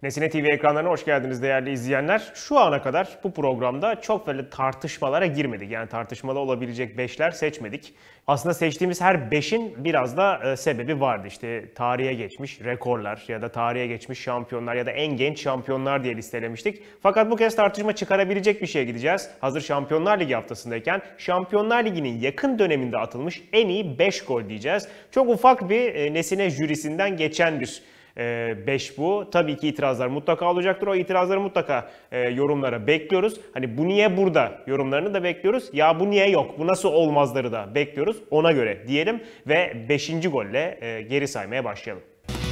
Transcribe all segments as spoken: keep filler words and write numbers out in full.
Nesine T V ekranlarına hoş geldiniz değerli izleyenler. Şu ana kadar bu programda çok böyle tartışmalara girmedik. Yani tartışmalı olabilecek beşler seçmedik. Aslında seçtiğimiz her beşin biraz da e, sebebi vardı. İşte tarihe geçmiş rekorlar ya da tarihe geçmiş şampiyonlar ya da en genç şampiyonlar diye listelemiştik. Fakat bu kez tartışma çıkarabilecek bir şeye gideceğiz. Hazır Şampiyonlar Ligi haftasındayken Şampiyonlar Ligi'nin yakın döneminde atılmış en iyi beş gol diyeceğiz. Çok ufak bir e, Nesine jürisinden geçen bir beş bu. Tabii ki itirazlar mutlaka olacaktır. O itirazları mutlaka e, yorumlara bekliyoruz. Hani bu niye burada yorumlarını da bekliyoruz. Ya bu niye yok? Bu nasıl olmazları da bekliyoruz. Ona göre diyelim ve beşinci golle e, geri saymaya başlayalım.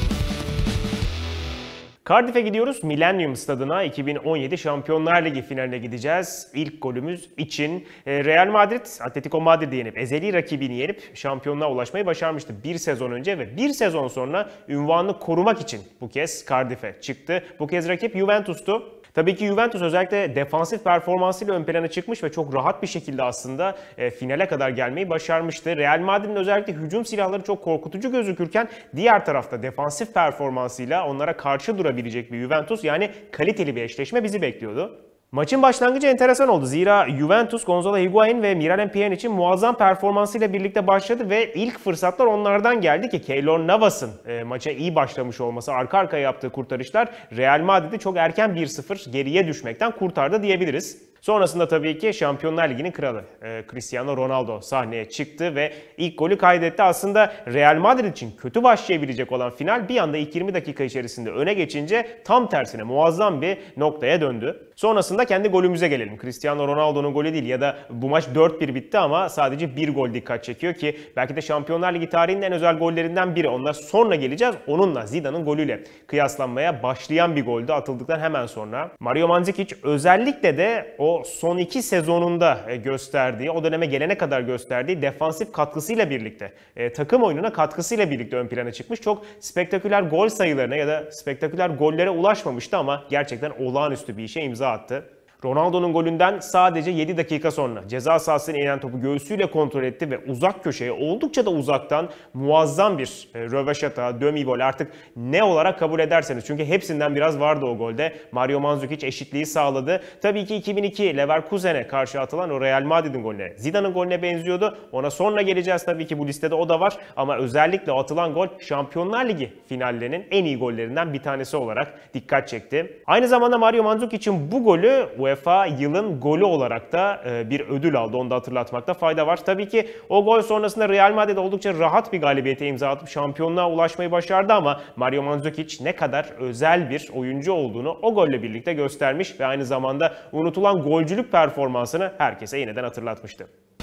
Cardiff'e gidiyoruz. Millennium Stadı'na iki bin on yedi Şampiyonlar Ligi finaline gideceğiz. İlk golümüz için Real Madrid, Atletico Madrid'i yenip, ezeli rakibini yenip şampiyonluğa ulaşmayı başarmıştı bir sezon önce ve bir sezon sonra ünvanını korumak için bu kez Cardiff'e çıktı. Bu kez rakip Juventus'tu. Tabii ki Juventus özellikle defansif performansıyla ön plana çıkmış ve çok rahat bir şekilde aslında e, finale kadar gelmeyi başarmıştı. Real Madrid'in özellikle hücum silahları çok korkutucu gözükürken diğer tarafta defansif performansıyla onlara karşı durabilecek bir Juventus, yani kaliteli bir eşleşme bizi bekliyordu. Maçın başlangıcı enteresan oldu. Zira Juventus, Gonzalo Higuain ve Miralem Pjanic'in muazzam performansıyla birlikte başladı ve ilk fırsatlar onlardan geldi ki Keylor Navas'ın e, maça iyi başlamış olması, arka arkaya yaptığı kurtarışlar Real Madrid'i çok erken bir sıfır geriye düşmekten kurtardı diyebiliriz. Sonrasında tabii ki Şampiyonlar Ligi'nin kralı e, Cristiano Ronaldo sahneye çıktı ve ilk golü kaydetti. Aslında Real Madrid için kötü başlayabilecek olan final bir anda ilk yirmi dakika içerisinde öne geçince tam tersine muazzam bir noktaya döndü. Sonrasında kendi golümüze gelelim. Cristiano Ronaldo'nun golü değil ya da bu maç dört bir bitti ama sadece bir gol dikkat çekiyor ki belki de Şampiyonlar Ligi tarihinin en özel gollerinden biri. Ondan sonra geleceğiz. Onunla Zidane'ın golüyle kıyaslanmaya başlayan bir goldü atıldıktan hemen sonra. Mario Mandzukic özellikle de o son iki sezonunda gösterdiği, o döneme gelene kadar gösterdiği defansif katkısıyla birlikte, e, takım oyununa katkısıyla birlikte ön plana çıkmış. Çok spektaküler gol sayılarına ya da spektaküler gollere ulaşmamıştı ama gerçekten olağanüstü bir işe imza attı. Ronaldo'nun golünden sadece yedi dakika sonra ceza sahasına inen topu göğsüyle kontrol etti ve uzak köşeye oldukça da uzaktan muazzam bir röveşata, demi-vol, artık ne olarak kabul ederseniz. Çünkü hepsinden biraz vardı o golde. Mario Mandzukic eşitliği sağladı. Tabii ki iki bin iki Leverkusen'e karşı atılan o Real Madrid'in golüne, Zidane'ın golüne benziyordu. Ona sonra geleceğiz, tabii ki bu listede o da var. Ama özellikle o atılan gol Şampiyonlar Ligi finallerinin en iyi gollerinden bir tanesi olarak dikkat çekti. Aynı zamanda Mario Mandzukic'in bu golü UEFA yılın golü olarak da bir ödül aldı. Onu da hatırlatmakta fayda var. Tabii ki o gol sonrasında Real Madrid oldukça rahat bir galibiyete imza atıp şampiyonluğa ulaşmayı başardı ama Mario Mandzukic ne kadar özel bir oyuncu olduğunu o golle birlikte göstermiş ve aynı zamanda unutulan golcülük performansını herkese yeniden hatırlatmıştı.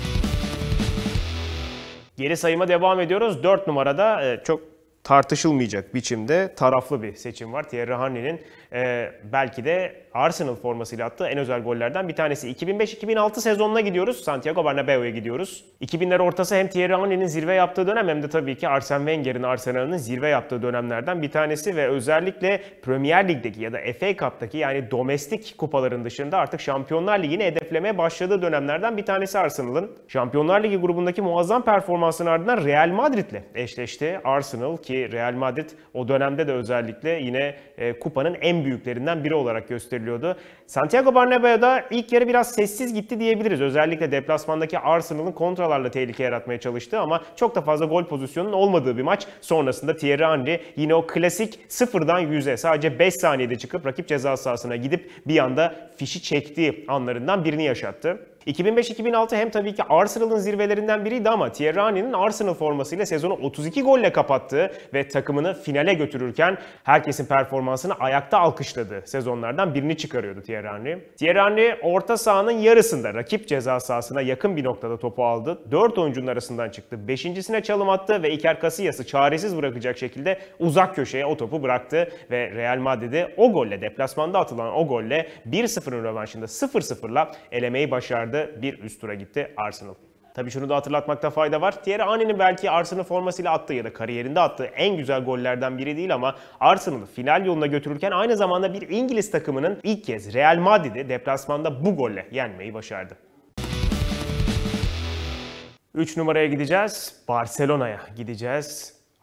Geri sayıma devam ediyoruz. dört numarada çok tartışılmayacak biçimde taraflı bir seçim var. Thierry Henry'nin e, belki de Arsenal formasıyla attığı en özel gollerden bir tanesi. iki bin beş iki bin altı sezonuna gidiyoruz. Santiago Bernabéu'ya gidiyoruz. iki binler ortası hem Thierry Henry'nin zirve yaptığı dönem hem de tabii ki Arsene Wenger'in Arsenal'ın zirve yaptığı dönemlerden bir tanesi ve özellikle Premier Lig'deki ya da F A Cup'taki, yani domestik kupaların dışında artık Şampiyonlar Ligi'ni hedeflemeye başladığı dönemlerden bir tanesi Arsenal'ın. Şampiyonlar Ligi grubundaki muazzam performansının ardından Real Madrid'le eşleşti. Arsenal, ki Real Madrid o dönemde de özellikle yine e, kupanın en büyüklerinden biri olarak gösteriliyordu. Santiago Bernabéu'da ilk yarı biraz sessiz gitti diyebiliriz. Özellikle deplasmandaki Arsenal'ın kontralarla tehlike yaratmaya çalıştığı ama çok da fazla gol pozisyonunun olmadığı bir maç. Sonrasında Thierry Henry yine o klasik sıfırdan yüze sadece beş saniyede çıkıp rakip ceza sahasına gidip bir anda fişi çektiği anlarından birini yaşattı. iki bin beş iki bin altı hem tabii ki Arsenal'ın zirvelerinden biriydi ama Thierry Henry'nin Arsenal formasıyla sezonu otuz iki golle kapattığı ve takımını finale götürürken herkesin performansını ayakta alkışladığı sezonlardan birini çıkarıyordu Thierry Henry. Thierry Henry orta sahanın yarısında rakip ceza sahasına yakın bir noktada topu aldı. dört oyuncunun arasından çıktı. beşincisine çalım attı ve Iker Casillas'ı çaresiz bırakacak şekilde uzak köşeye o topu bıraktı ve Real Madrid'i o golle, deplasmanda atılan o golle bir sıfırın rövanşında sıfır sıfırla elemeyi başardı. Bir üst tura gitti Arsenal. Tabii şunu da hatırlatmakta fayda var. Thierry Henry'nin belki Arsenal formasıyla attığı ya da kariyerinde attığı en güzel gollerden biri değil ama Arsenal'ı final yoluna götürürken aynı zamanda bir İngiliz takımının ilk kez Real Madrid'i deplasmanda bu golle yenmeyi başardı. üç numaraya gideceğiz. Barcelona'ya gideceğiz.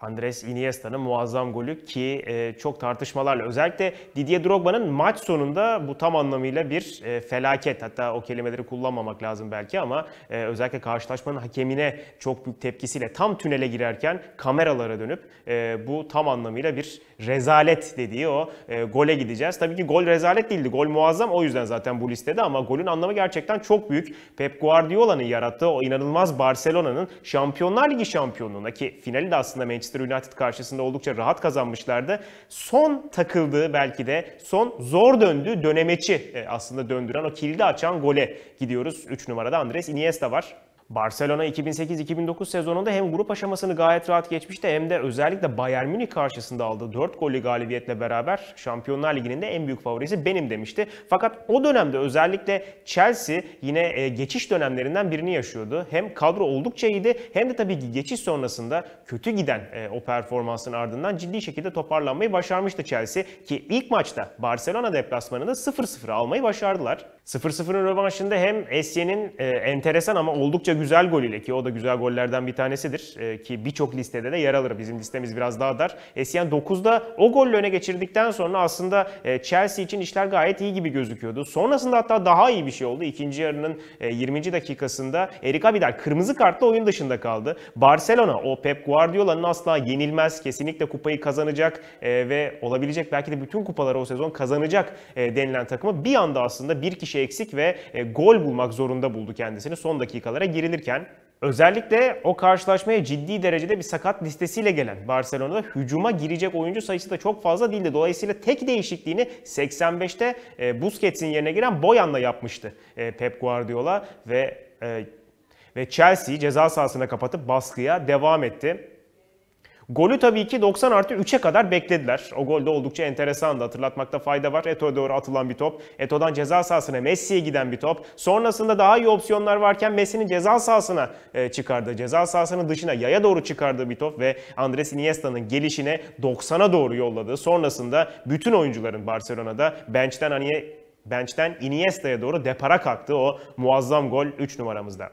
Andres Iniesta'nın muazzam golü ki e, çok tartışmalarla, özellikle Didier Drogba'nın maç sonunda bu tam anlamıyla bir e, felaket, hatta o kelimeleri kullanmamak lazım belki ama e, özellikle karşılaşmanın hakemine çok büyük tepkisiyle tam tünele girerken kameralara dönüp e, bu tam anlamıyla bir rezalet dediği o e, gole gideceğiz. Tabii ki gol rezalet değildi, gol muazzam, o yüzden zaten bu listede, ama golün anlamı gerçekten çok büyük. Pep Guardiola'nın yarattığı o inanılmaz Barcelona'nın Şampiyonlar Ligi şampiyonluğuna, ki finali de aslında Manchester United karşısında oldukça rahat kazanmışlardı. Son takıldığı, belki de son zor döndüğü dönemeçi aslında döndüren, o kilidi açan gole gidiyoruz. üç numarada Andres Iniesta var. Barcelona iki bin sekiz iki bin dokuz sezonunda hem grup aşamasını gayet rahat geçmişti hem de özellikle Bayern Münih karşısında aldığı dört gollü galibiyetle beraber Şampiyonlar Ligi'nin de en büyük favorisi benim demişti. Fakat o dönemde özellikle Chelsea yine geçiş dönemlerinden birini yaşıyordu. Hem kadro oldukça iyiydi hem de tabii ki geçiş sonrasında kötü giden o performansın ardından ciddi şekilde toparlanmayı başarmıştı Chelsea, ki ilk maçta Barcelona deplasmanında sıfır sıfır almayı başardılar. sıfır sıfırın rövanşında hem Essien'in e, enteresan ama oldukça güzel golüyle, ki o da güzel gollerden bir tanesidir e, ki birçok listede de yer alır. Bizim listemiz biraz daha dar. Essien dokuzda o golle öne geçirdikten sonra aslında e, Chelsea için işler gayet iyi gibi gözüküyordu. Sonrasında hatta daha iyi bir şey oldu. İkinci yarının e, yirminci dakikasında Eric Abidal kırmızı kartla oyun dışında kaldı. Barcelona, o Pep Guardiola'nın asla yenilmez, kesinlikle kupayı kazanacak e, ve olabilecek belki de bütün kupaları o sezon kazanacak e, denilen takımı bir anda aslında bir kişi eksik ve e, gol bulmak zorunda buldu kendisini son dakikalara girilirken. Özellikle o karşılaşmaya ciddi derecede bir sakat listesiyle gelen Barcelona'da hücuma girecek oyuncu sayısı da çok fazla değildi. Dolayısıyla tek değişikliğini seksen beşte e, Busquets'in yerine giren Boyan'la yapmıştı e, Pep Guardiola ve e, ve Chelsea'yi ceza sahasına kapatıp baskıya devam etti. Golü tabii ki doksan artı üçe kadar beklediler. O gol de oldukça enteresandı. Hatırlatmakta fayda var. Eto'ya doğru atılan bir top. Eto'dan ceza sahasına Messi'ye giden bir top. Sonrasında daha iyi opsiyonlar varken Messi'nin ceza sahasına çıkardığı, ceza sahasının dışına yaya doğru çıkardığı bir top ve Andres Iniesta'nın gelişine doksana doğru yolladığı. Sonrasında bütün oyuncuların Barcelona'da bench'ten hani bench'ten Iniesta'ya doğru depara kalktığı o muazzam gol üç numaramızda.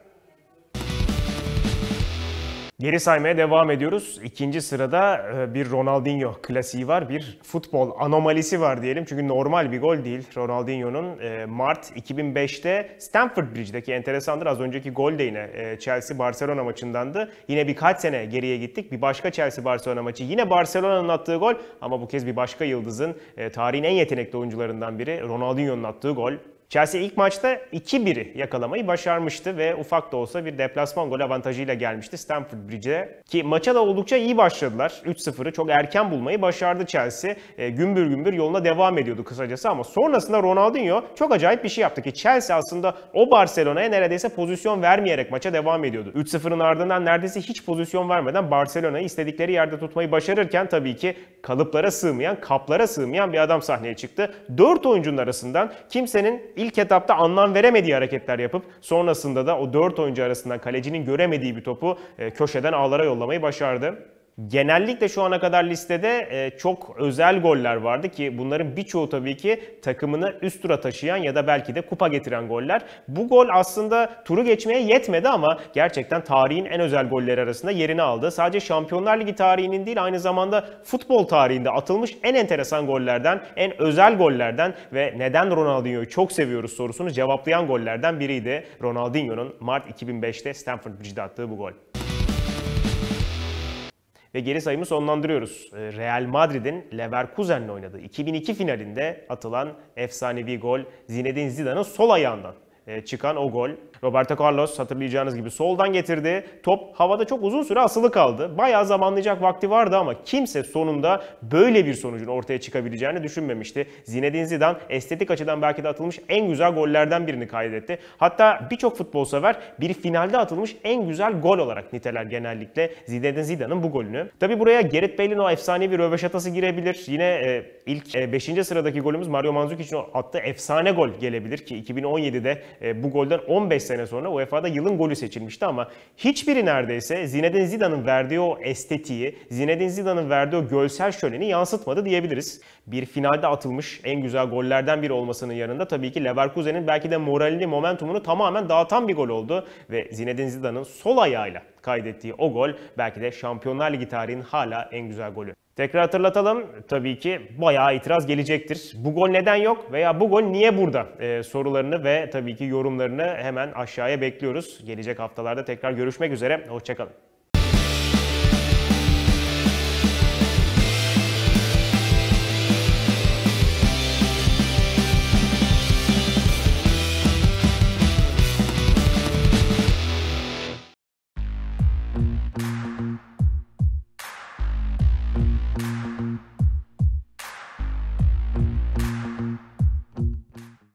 Geri saymaya devam ediyoruz. İkinci sırada bir Ronaldinho klasiği var. Bir futbol anomalisi var diyelim. Çünkü normal bir gol değil. Ronaldinho'nun Mart iki bin beşte Stamford Bridge'deki, enteresandır. Az önceki gol de yine Chelsea-Barcelona maçındandı. Yine birkaç sene geriye gittik. Bir başka Chelsea-Barcelona maçı. Yine Barcelona'nın attığı gol ama bu kez bir başka yıldızın, tarihin en yetenekli oyuncularından biri Ronaldinho'nun attığı gol. Chelsea ilk maçta iki biri yakalamayı başarmıştı ve ufak da olsa bir deplasman gol avantajıyla gelmişti Stamford Bridge'e. Ki maça da oldukça iyi başladılar. üç sıfırı çok erken bulmayı başardı Chelsea. E, gümbür gümbür yoluna devam ediyordu kısacası ama sonrasında Ronaldinho çok acayip bir şey yaptı ki Chelsea aslında o Barcelona'ya neredeyse pozisyon vermeyerek maça devam ediyordu. üç sıfırın ardından neredeyse hiç pozisyon vermeden Barcelona'yı istedikleri yerde tutmayı başarırken tabii ki kalıplara sığmayan, kaplara sığmayan bir adam sahneye çıktı. dört oyuncunun arasından kimsenin İlk etapta anlam veremediği hareketler yapıp sonrasında da o dört oyuncu arasından kalecinin göremediği bir topu köşeden ağlara yollamayı başardı. Genellikle şu ana kadar listede çok özel goller vardı ki bunların birçoğu tabii ki takımını üst tura taşıyan ya da belki de kupa getiren goller. Bu gol aslında turu geçmeye yetmedi ama gerçekten tarihin en özel golleri arasında yerini aldı. Sadece Şampiyonlar Ligi tarihinin değil, aynı zamanda futbol tarihinde atılmış en enteresan gollerden, en özel gollerden ve neden Ronaldinho'yu çok seviyoruz sorusunu cevaplayan gollerden biriydi. Ronaldinho'nun Mart iki bin beşte Stamford Bridge'de attığı bu gol. Ve geri sayımı sonlandırıyoruz. Real Madrid'in Leverkusen'le oynadığı iki bin iki finalinde atılan efsanevi gol, Zinedine Zidane'ın sol ayağından çıkan o gol. Roberto Carlos hatırlayacağınız gibi soldan getirdi. Top havada çok uzun süre asılı kaldı. Bayağı zamanlayacak vakti vardı ama kimse sonunda böyle bir sonucun ortaya çıkabileceğini düşünmemişti. Zinedine Zidane estetik açıdan belki de atılmış en güzel gollerden birini kaydetti. Hatta birçok futbol sever bir finalde atılmış en güzel gol olarak niteler genellikle Zinedine Zidane'ın bu golünü. Tabi buraya Gareth Bale'in o efsanevi röveşatası girebilir. Yine e, ilk e, beşinci sıradaki golümüz Mario Mandzukiç'in attığı efsane gol gelebilir ki iki bin on yedide e, bu golden on beş sene sonra U E F A'da yılın golü seçilmişti ama hiçbiri neredeyse Zinedine Zidane'ın verdiği o estetiği, Zinedine Zidane'ın verdiği o görsel şöleni yansıtmadı diyebiliriz. Bir finalde atılmış en güzel gollerden biri olmasının yanında tabii ki Leverkusen'in belki de moralini, momentumunu tamamen dağıtan bir gol oldu ve Zinedine Zidane'ın sol ayağıyla kaydettiği o gol belki de Şampiyonlar Ligi tarihinin hala en güzel golü. Tekrar hatırlatalım, tabii ki bayağı itiraz gelecektir. Bu gol neden yok veya bu gol niye burada ee, sorularını ve tabii ki yorumlarını hemen aşağıya bekliyoruz. Gelecek haftalarda tekrar görüşmek üzere, hoşça kalın.